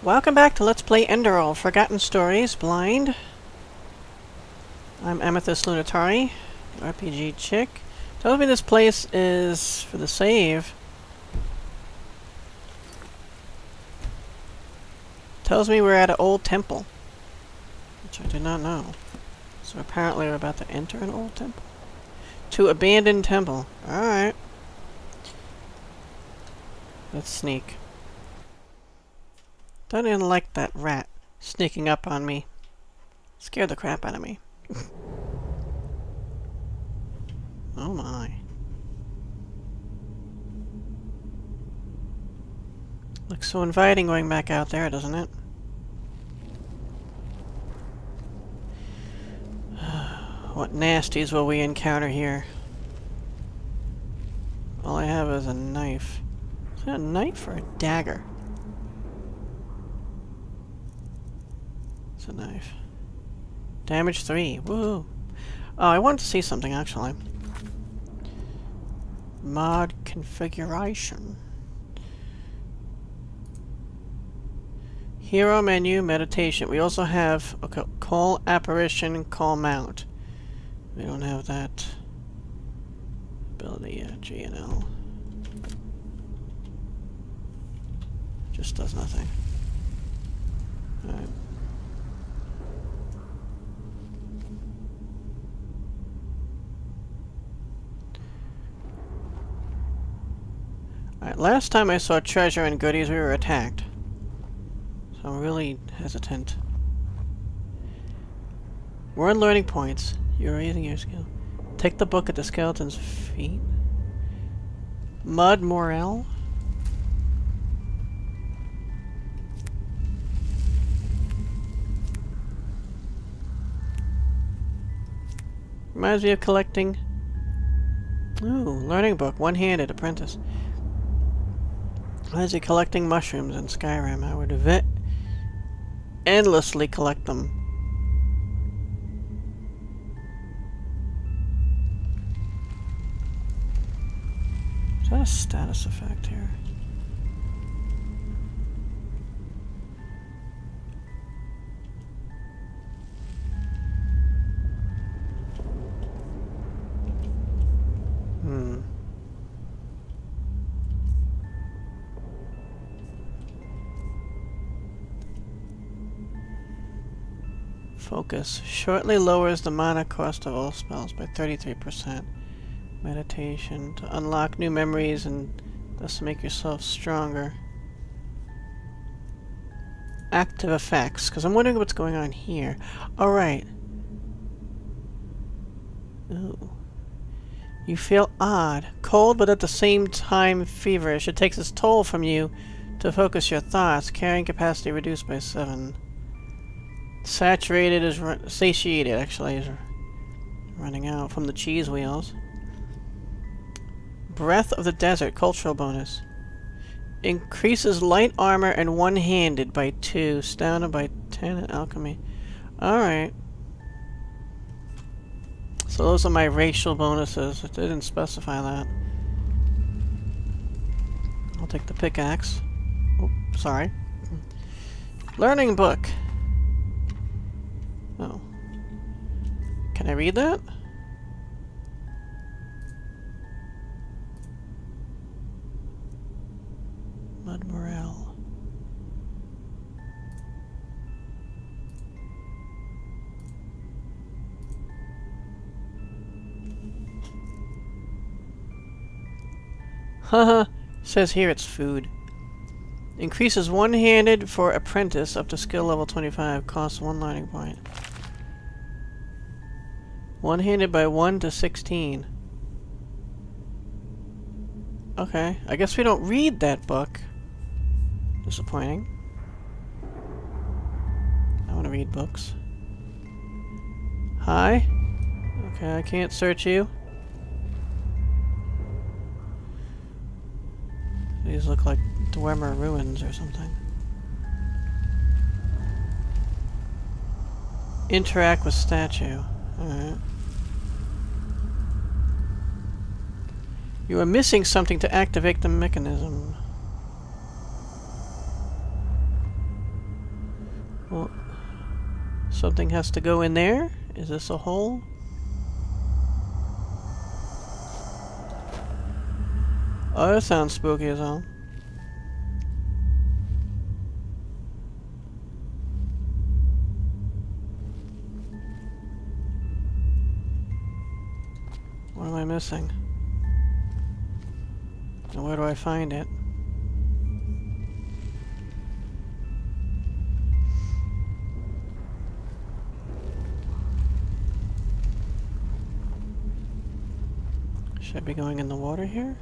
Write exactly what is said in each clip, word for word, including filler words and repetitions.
Welcome back to Let's Play Enderal, Forgotten Stories, Blind. I'm Amethyst Lunitari, R P G chick. Tells me this place is for the save. Tells me we're at an old temple, which I did not know. So apparently we're about to enter an old temple. To abandoned temple. Alright. Let's sneak. Don't even like that rat sneaking up on me. Scared the crap out of me. Oh my. Looks so inviting going back out there, doesn't it? What nasties will we encounter here? All I have is a knife. Is that a knife or a dagger? It's a knife. Damage three. Woo! Oh, I wanted to see something actually. Mod configuration. Hero menu, meditation. We also have okay, call apparition, call mount. We don't have that ability yet. G and L. Just does nothing. Alright. Alright, last time I saw treasure and goodies, we were attacked. So I'm really hesitant. We're on learning points. You're raising your skill. Take the book at the skeleton's feet. Mud Morel. Reminds me of collecting... Ooh, learning book. One-handed apprentice. Reminds me of collecting mushrooms in Skyrim. I would vet endlessly collect them. Is that a status effect here? Hmm. Focus. Shortly lowers the mana cost of all spells by thirty-three percent. Meditation. To unlock new memories and thus make yourself stronger. Active effects. Because I'm wondering what's going on here. Alright. Ooh. You feel odd. Cold, but at the same time feverish. It takes its toll from you to focus your thoughts. Carrying capacity reduced by seven. Saturated is run satiated, actually, is running out from the cheese wheels. Breath of the Desert, cultural bonus. Increases light armor and one-handed by two. Stamina by ten in alchemy. Alright. So those are my racial bonuses. It didn't specify that. I'll take the pickaxe. Oh, sorry. Learning book. Oh. Can I read that? Mud Morel. Haha. Says here it's food. Increases one-handed for apprentice up to skill level twenty-five. Costs one learning point. One-handed by one to sixteen. Okay, I guess we don't read that book. Disappointing. I want to read books. Hi? Okay, I can't search you. These look like Dwemer ruins or something. Interact with statue. Alright. You are missing something to activate the mechanism. Well, something has to go in there? Is this a hole? Oh, that sounds spooky as hell. What am I missing? And where do I find it? Should I be going in the water here?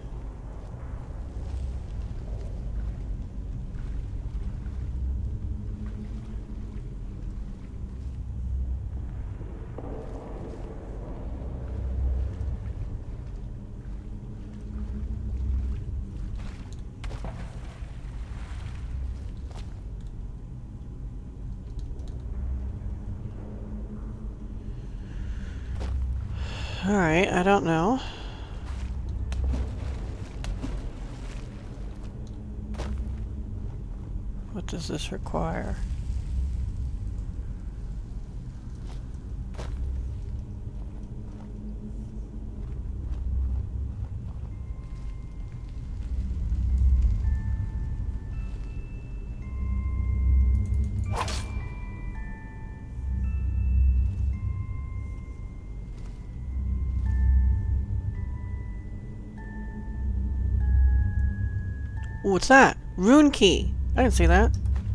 Alright, I don't know. What does this require? Ooh, what's that? Rune key! I didn't see that.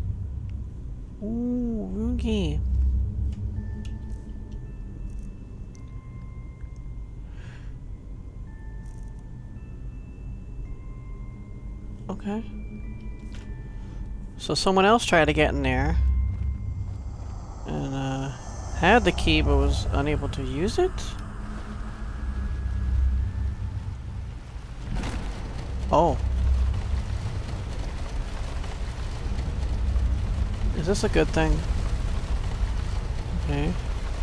Ooh, rune key. Okay. So someone else tried to get in there. And, uh, had the key but was unable to use it? Oh. Is this a good thing? Okay.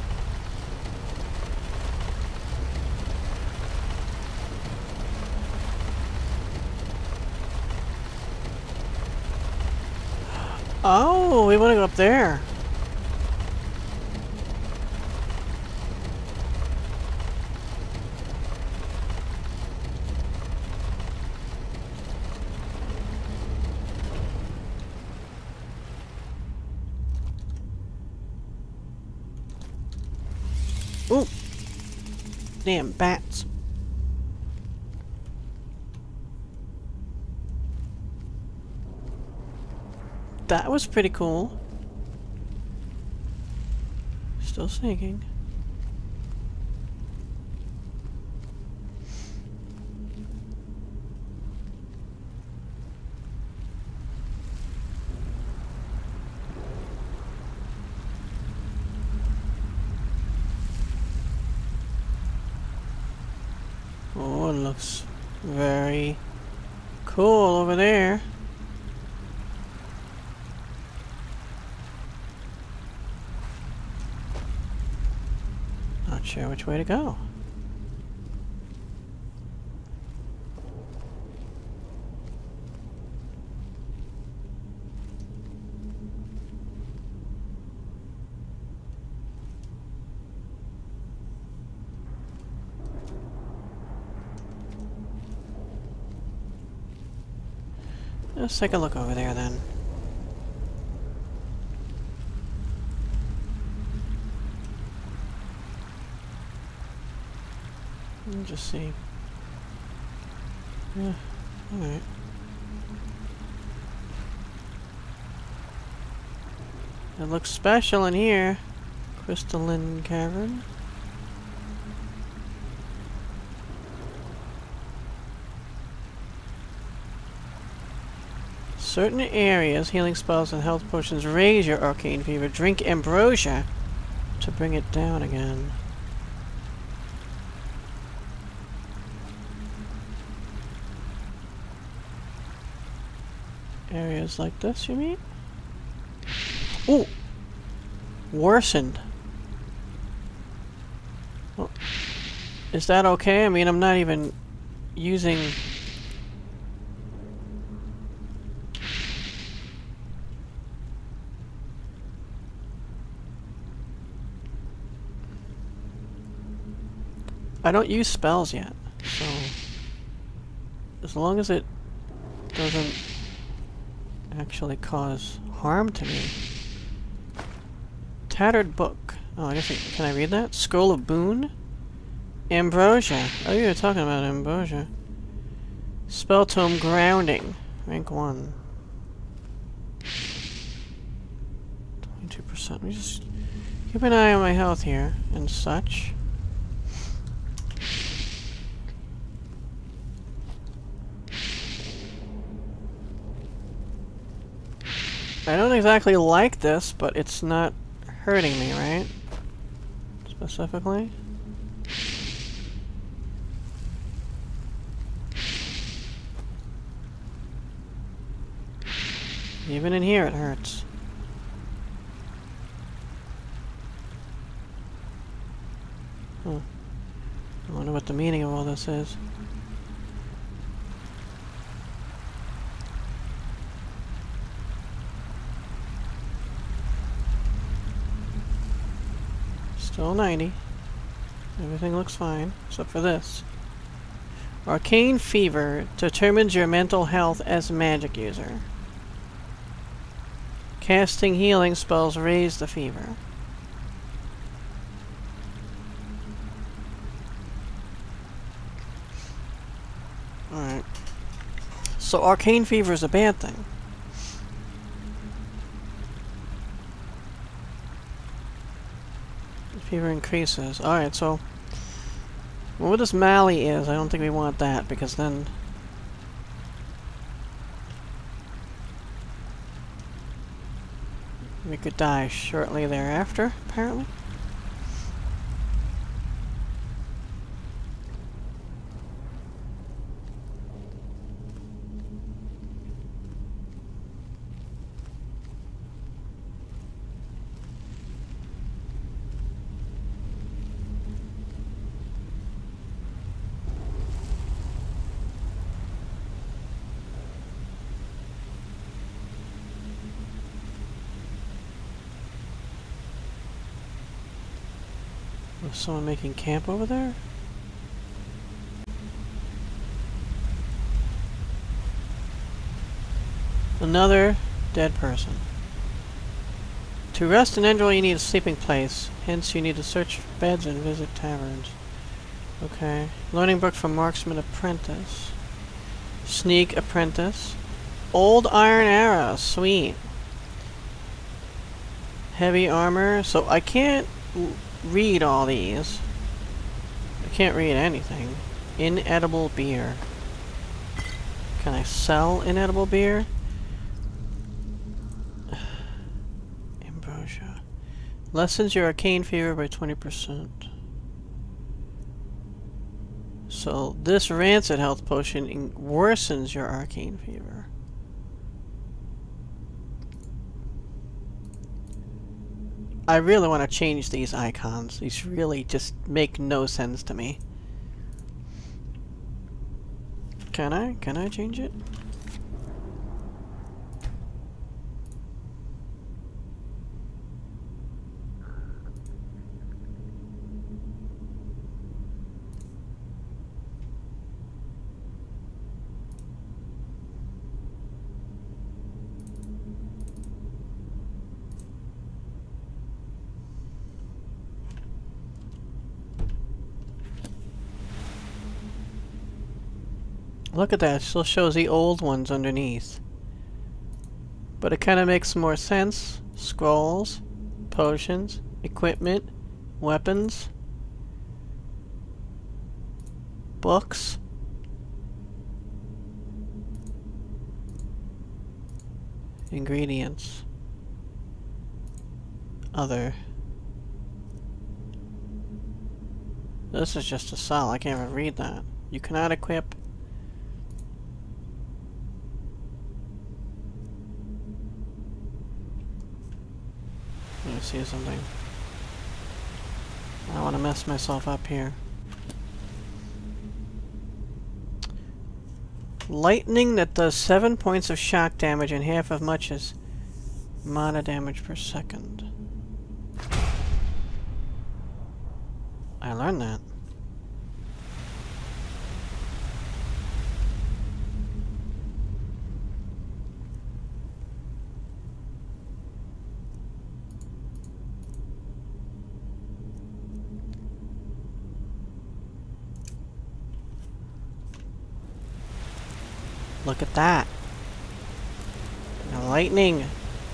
Oh, we want to go up there. Ooh! Damn bats. That was pretty cool. Still sneaking. Oh, it looks very cool over there. Not sure which way to go. Let's take a look over there then. Let me just see. Yeah, alright. It looks special in here. Crystalline cavern. Certain areas, healing spells and health potions raise your arcane fever. Drink ambrosia to bring it down again. Areas like this, you mean? Ooh! Worsened. Well, is that okay? I mean, I'm not even using... I don't use spells yet, so as long as it doesn't actually cause harm to me. Tattered book. Oh, I guess I, can I read that? Scroll of Boon? Ambrosia. Oh, you were talking about Ambrosia. Spell Tome Grounding. Rank one. twenty-two percent. Let me just keep an eye on my health here and such. I don't exactly like this, but it's not hurting me, right? Specifically. Even in here it hurts. Huh. I wonder what the meaning of all this is. Still ninety. Everything looks fine, except for this. Arcane Fever determines your mental health as a magic user. Casting healing spells raise the fever. Alright. So Arcane Fever is a bad thing. Fever increases. Alright, so what this Mally is, I don't think we want that, because then we could die shortly thereafter, apparently. Was someone making camp over there? Another dead person. To rest in Endril you need a sleeping place, hence you need to search for beds and visit taverns. Okay. Learning book from Marksman Apprentice. Sneak Apprentice. Old Iron Arrow, sweet. Heavy armor, so I can't read all these. I can't read anything. Inedible beer. Can I sell inedible beer? Ambrosia. Lessens your arcane fever by twenty percent. So this rancid health potion worsens your arcane fever. I really want to change these icons. These really just make no sense to me. Can I? Can I change it? Look at that, it still shows the old ones underneath. But it kind of makes more sense. Scrolls, potions, equipment, weapons, books. Ingredients. Other. This is just a cell, I can't even read that. You cannot equip. Let me see something. I don't want to mess myself up here. Lightning that does seven points of shock damage and half as much as mana damage per second. I learned that. Look at that. Now, lightning.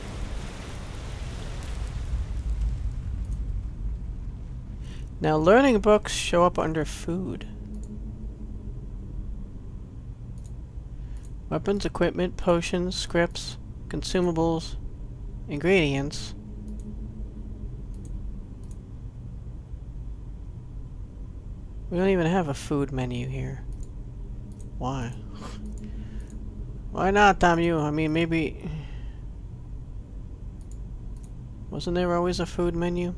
Now, learning books show up under food. Weapons, equipment, potions, scripts, consumables, ingredients. We don't even have a food menu here. Why? Why not, damn you? I mean, maybe... Wasn't there always a food menu?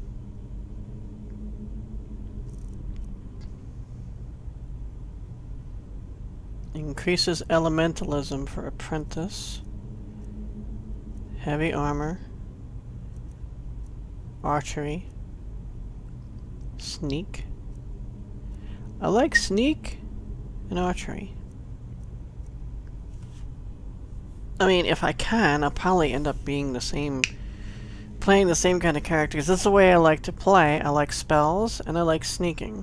Increases elementalism for apprentice. Heavy armor. Archery. Sneak. I like sneak and archery. I mean, if I can, I'll probably end up being the same, playing the same kind of characters. This is the way I like to play. I like spells, and I like sneaking.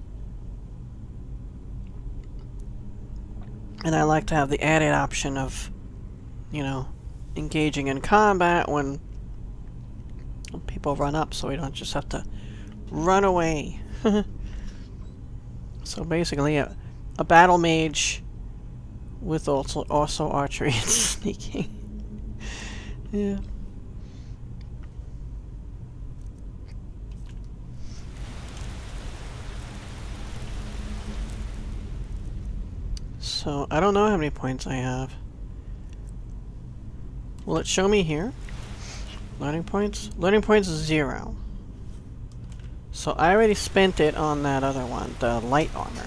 And I like to have the added option of, you know, engaging in combat when people run up, so we don't just have to run away. So basically, a, a battle mage with also also archery and sneaking. Yeah. So I don't know how many points I have. Will it show me here? Learning points? Learning points is zero. So I already spent it on that other one, the light armor.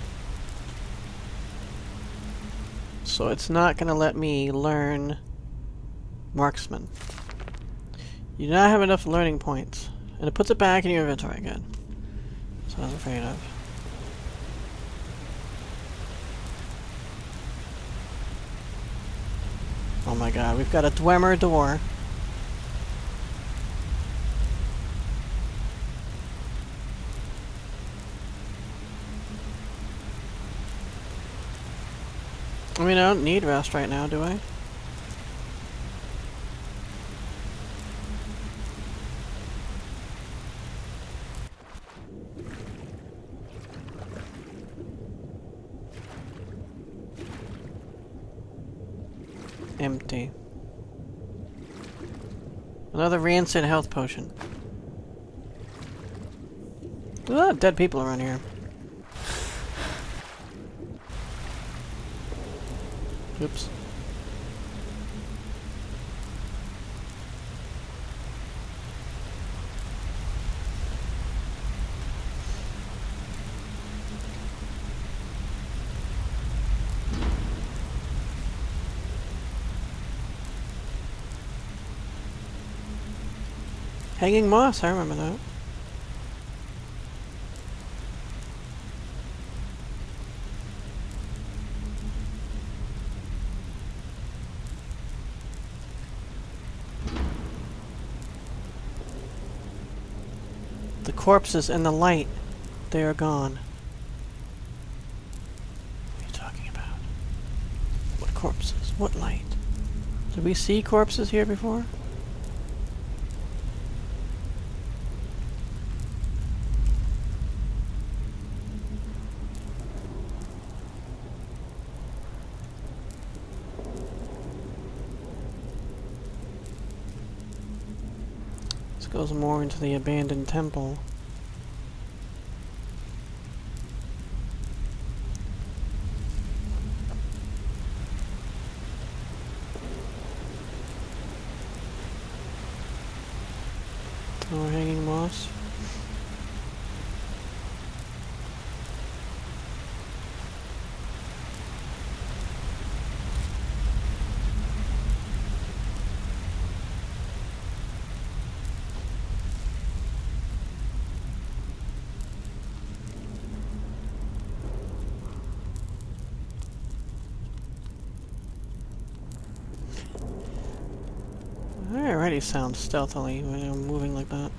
So it's not going to let me learn marksman. You do not have enough learning points. And it puts it back in your inventory again. That's what I was afraid of. Oh my god, we've got a Dwemer door. I mean, I don't need rest right now, do I? Empty. Another rancid health potion. There's a lot of dead people around here. Oops. Hanging moss, I remember that. The corpses and the light, they are gone. What are you talking about? What corpses? What light? Did we see corpses here before? This goes more into the abandoned temple. More hanging moss. I already sound stealthily when I'm moving like that.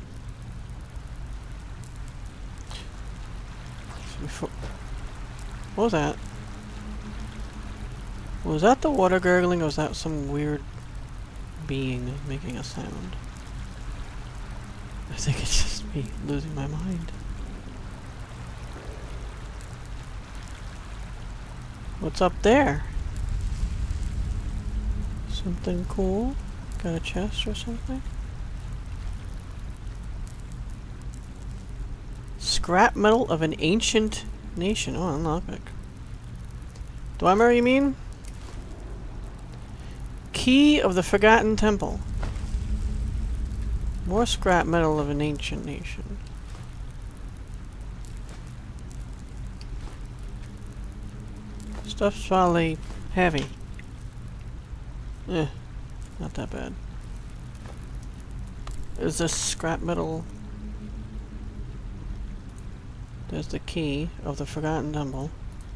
So before, what was that? Was that the water gurgling, or was that some weird being making a sound? I think it's just me losing my mind. What's up there? Something cool? Got a chest or something? Scrap metal of an ancient nation. Oh, I'm not big. Dwemer, you mean? Key of the Forgotten Temple. More scrap metal of an ancient nation. Stuff's probably heavy. Eh, not that bad. Is this scrap metal? There's the key of the Forgotten Temple.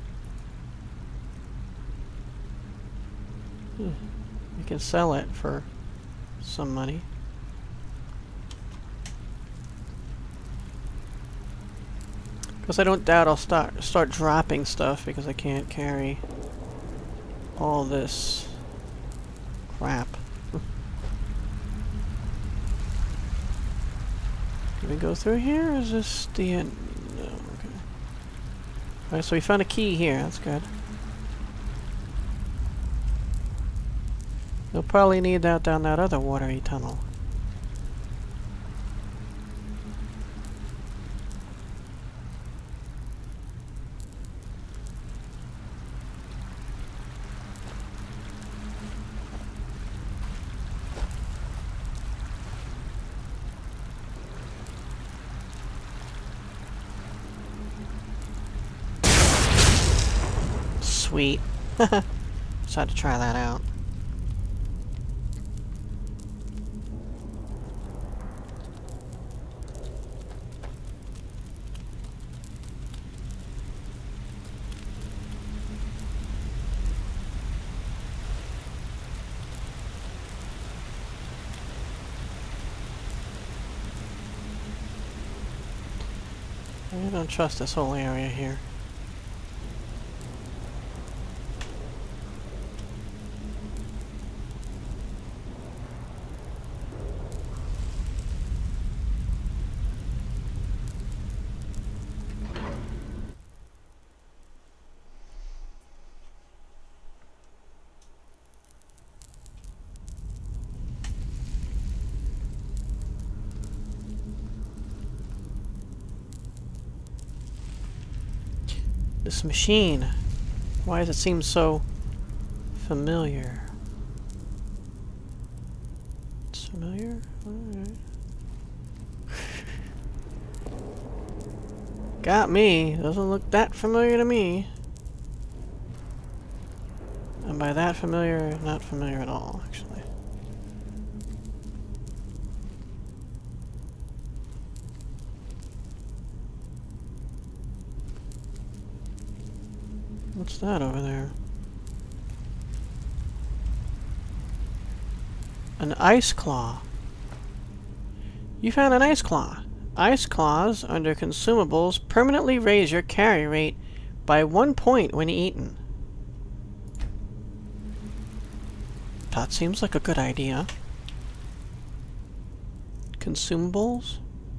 Hmm. You can sell it for some money. Because I don't doubt I'll start start dropping stuff because I can't carry all this crap. Can we go through here, or is this the end? No, okay. Alright, so we found a key here, that's good. We'll probably need that down that other watery tunnel. Sweet. Just had to try that out. I don't trust this whole area here. This machine. Why does it seem so familiar? It's familiar? Alright. Got me. Doesn't look that familiar to me. And by that familiar, not familiar at all, actually. What's that over there? An ice claw. You found an ice claw. Ice claws under consumables permanently raise your carry rate by one point when eaten. That seems like a good idea. Consumables?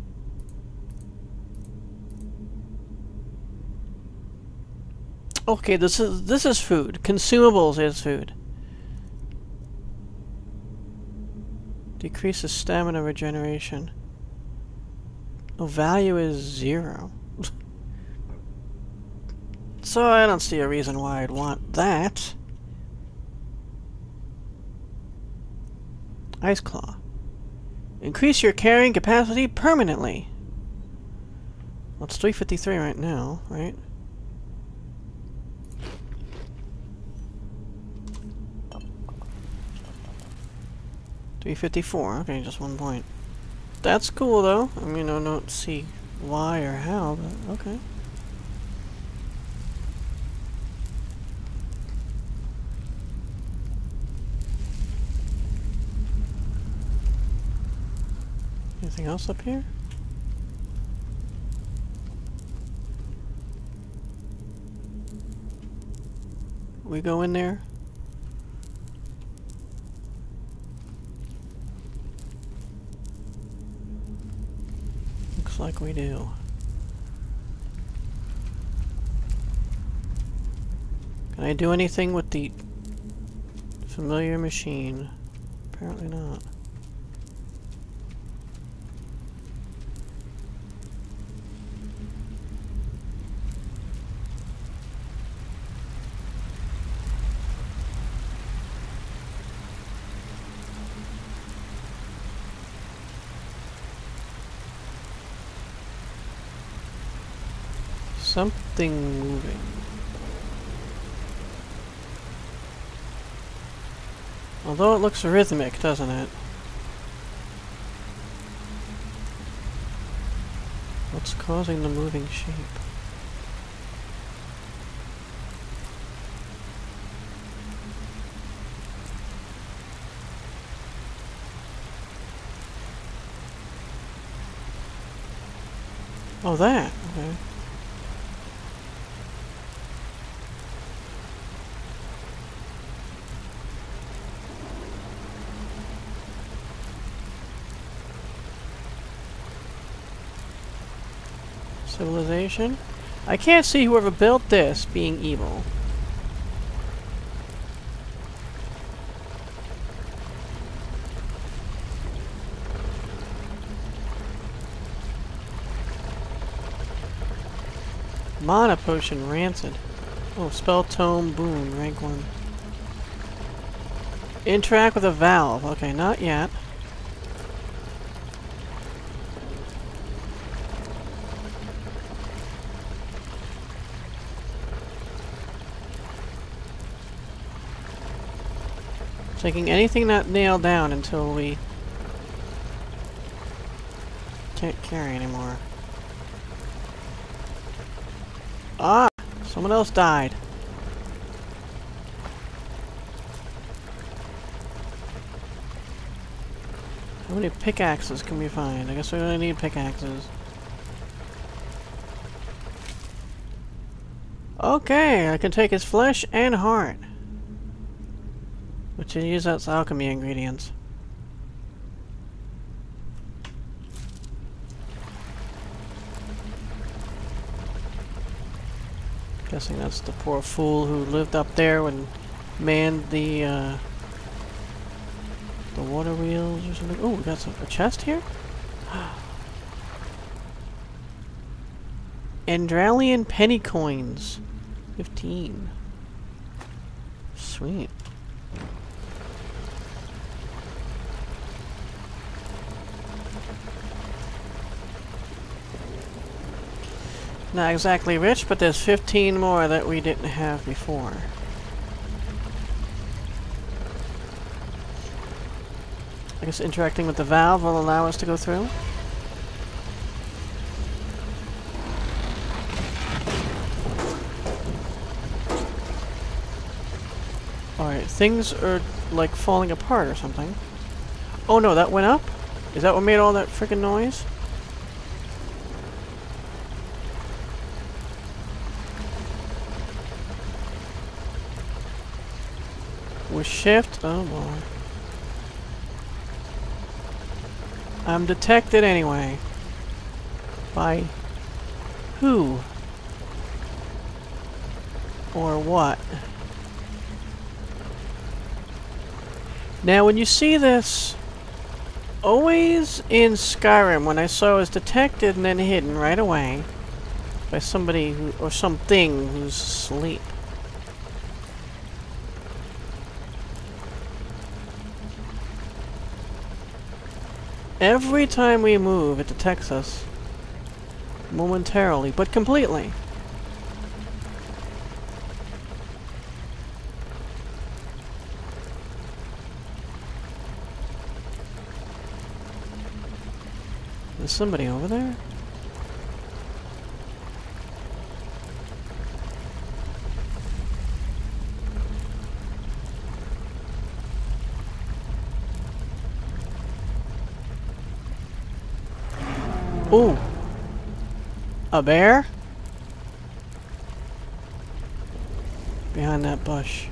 Okay, this is this is food. Consumables is food. Decreases stamina regeneration. No, value is zero. So I don't see a reason why I'd want that. Ice Claw. Increase your carrying capacity permanently. Well, it's three fifty-three right now, right? three fifty-four, okay, just one point. That's cool though. I mean, I don't see why or how, but okay. Anything else up here? We go in there? like we do. Can I do anything with the familiar machine? Apparently not. Something moving. Although it looks rhythmic, doesn't it? What's causing the moving shape? Oh, that. Okay. Civilization? I can't see whoever built this being evil. Mana potion rancid. Oh, spell tome boon, rank one. Interact with a valve. Okay, not yet. Taking anything not nailed down until we can't carry anymore. Ah! Someone else died. How many pickaxes can we find? I guess we only need pickaxes. Okay, I can take his flesh and heart. Which is use as alchemy ingredients. Guessing that's the poor fool who lived up there and manned the uh, the water wheels or something. Oh, we got some, a chest here? Andralian penny coins. Fifteen. Sweet. Not exactly rich, but there's fifteen more that we didn't have before. I guess interacting with the valve will allow us to go through. Alright, things are like falling apart or something. Oh no, that went up? Is that what made all that freaking noise? With shift? Oh boy. I'm detected anyway. By who? Or what? Now when you see this, always in Skyrim, when I saw it was detected and then hidden right away by somebody who, or something who's asleep. Every time we move, it detects us. Momentarily, but completely. There's somebody over there? Ooh. A bear? Behind that bush.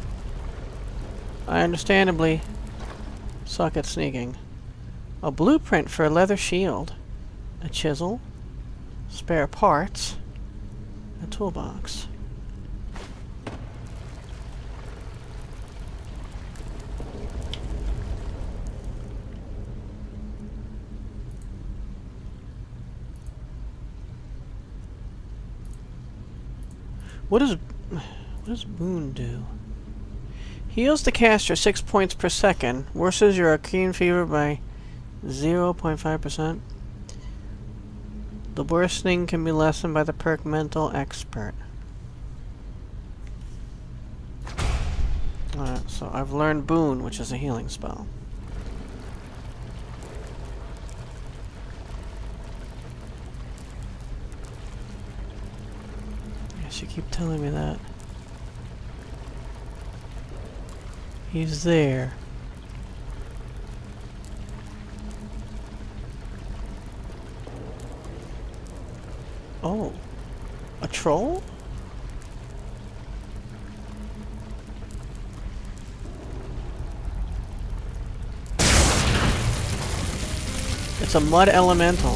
I understandably suck at sneaking. A blueprint for a leather shield. a chisel, spare parts, a toolbox. What does what does Boon do? Heals the caster six points per second. Worsens your arcane fever by zero point five percent. The worsening can be lessened by the perk Mental Expert. Alright, so I've learned Boon, which is a healing spell. Yes, you keep telling me that. He's there. Oh. A troll? It's a mud elemental.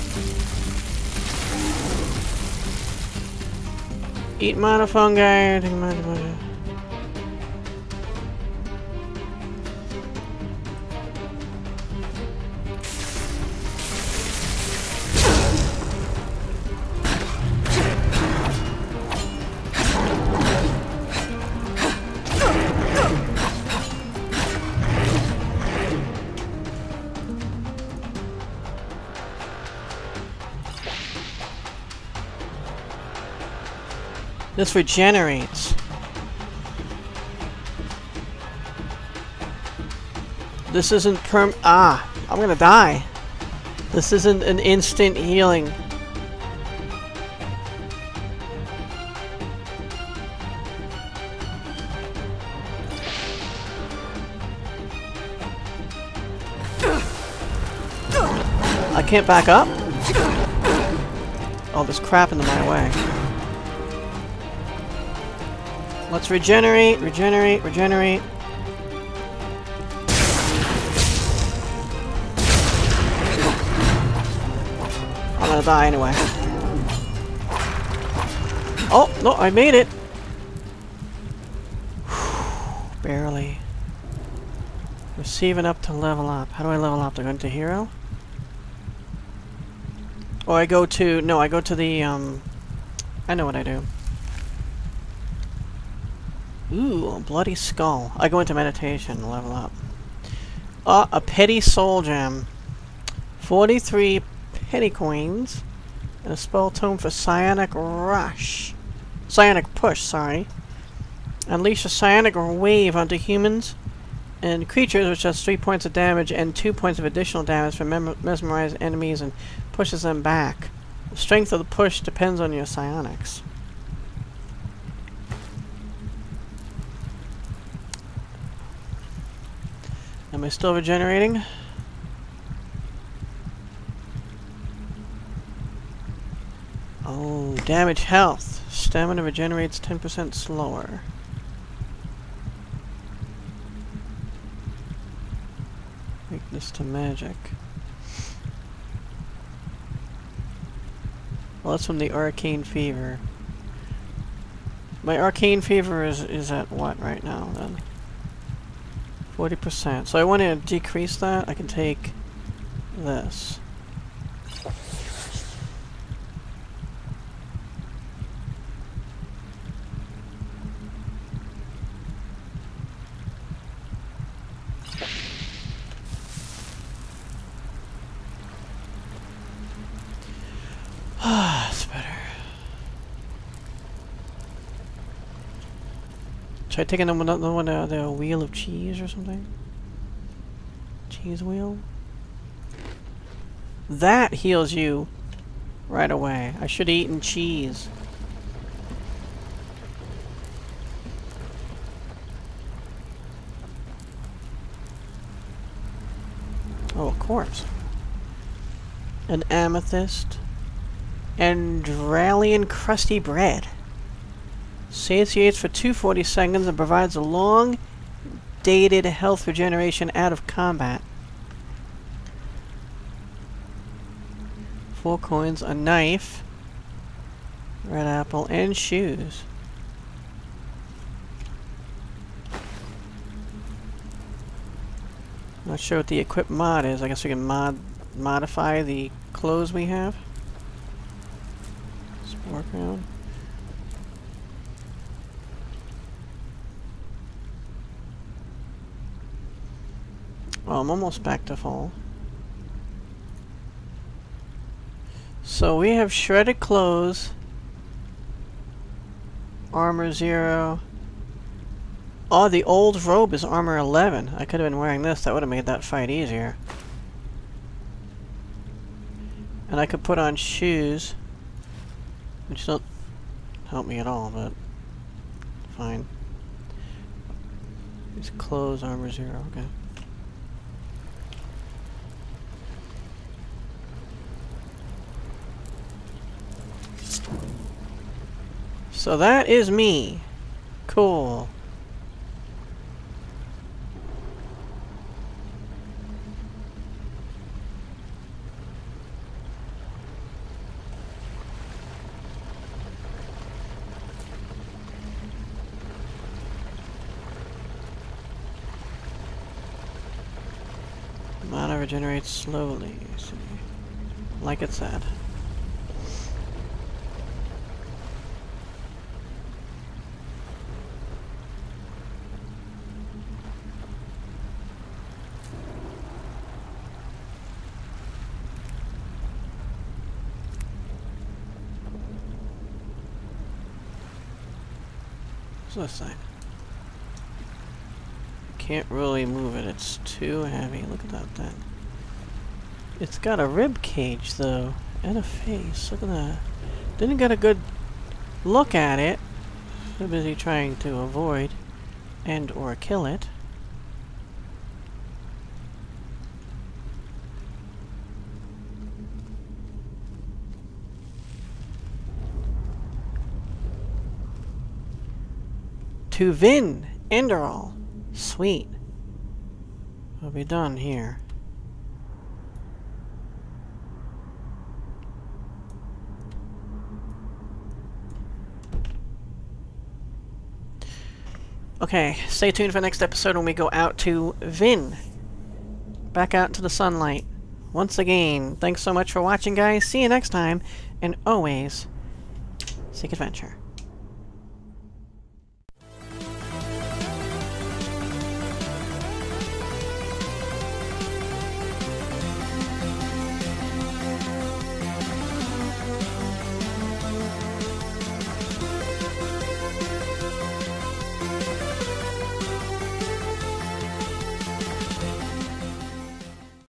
Eat mana fungi. Take mana fungi. This regenerates. This isn't perm- Ah! I'm gonna die! This isn't an instant healing. I can't back up? Oh, there's crap in my way. Let's regenerate, regenerate, regenerate. I'm gonna die anyway. Oh, no, I made it! Barely. Receiving up to level up. How do I level up? Do I go into hero? Or I go to... No, I go to the, um... I know what I do. Ooh, a bloody skull. I go into meditation and level up. Ah, uh, a petty soul gem. forty-three petty coins. And a spell tome for Psionic Rush. Psionic Push, sorry. Unleash a Psionic Wave onto humans and creatures, which does three points of damage and two points of additional damage for mem mesmerized enemies and pushes them back. The strength of the push depends on your psionics. Am I still regenerating? Oh, damage health. Stamina regenerates ten percent slower. Weakness to magic. Well, that's from the Arcane Fever. My Arcane Fever is, is at what right now, then? forty percent. So I want to decrease that. I can take this. Ah, that's better. Try taking another one, uh, the wheel of cheese or something? Cheese wheel? That heals you right away. I should have eaten cheese. Oh, of course. An amethyst. Andralian crusty bread. Satiates for two hundred forty seconds and provides a long dated health regeneration out of combat. Four coins, a knife, red apple, and shoes. Not sure what the equip mod is. I guess we can mod modify the clothes we have. Let's walk around. Oh, I'm almost back to full. So we have shredded clothes, armor zero. Oh, the old robe is armor eleven. I could have been wearing this. That would have made that fight easier. And I could put on shoes, which don't help me at all, but fine. These clothes, armor zero. Okay. So that is me. Cool. Mana regenerates slowly, see. Like it said. What's this thing? Can't really move it, it's too heavy. Look at that thing. It's got a rib cage though, and a face. Look at that. Didn't get a good look at it. So busy trying to avoid and or kill it. To Vin Enderal. Sweet. We'll be done here. Okay, stay tuned for the next episode when we go out to Vin. Back out into the sunlight. Once again, thanks so much for watching, guys. See you next time, and always seek adventure.